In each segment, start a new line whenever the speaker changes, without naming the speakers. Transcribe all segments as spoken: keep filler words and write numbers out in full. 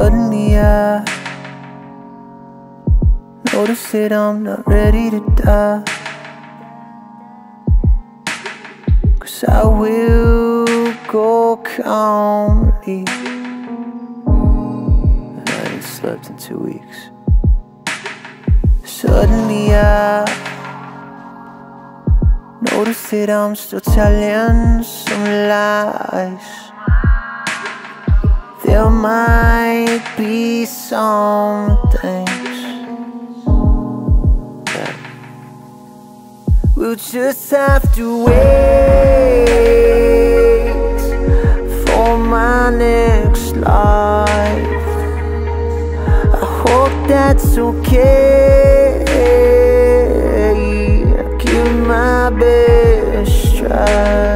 Suddenly I notice that I'm not ready to die, 'cause I will go calmly. And I ain't slept in two weeks. Suddenly I notice that I'm still telling some lies. There might be some things that we'll just have to wait for my next life. I hope that's okay. I'll give my best try.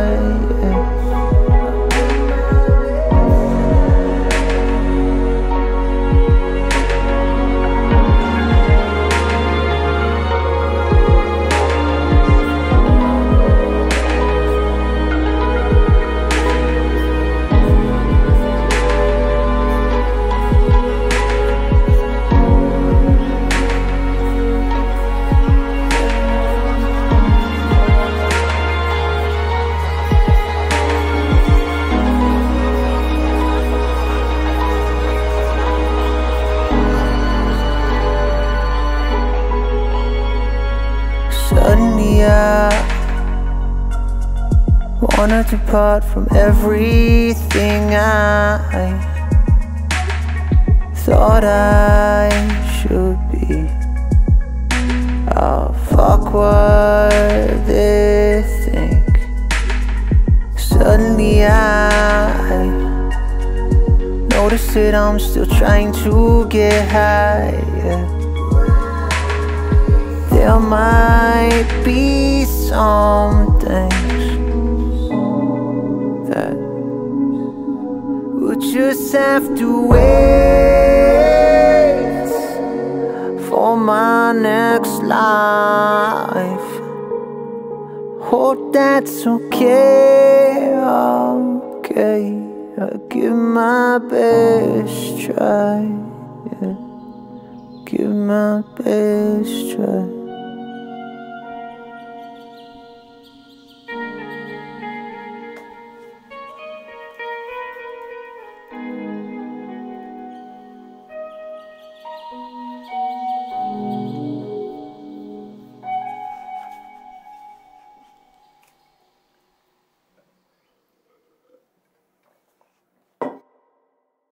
Suddenly I wanna depart from everything I thought I should be. Oh, fuck what they think. Suddenly I notice that I'm still trying to get higher. There might be some things that we'll just have to wait for my next life. Hope that's okay, okay. I'll give my best try, yeah. Give my best try.